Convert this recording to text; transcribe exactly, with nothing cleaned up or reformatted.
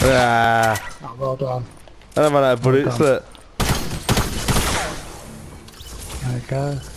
Ah. Oh, well done. I don't know about that, but Well it's done. look. There we go.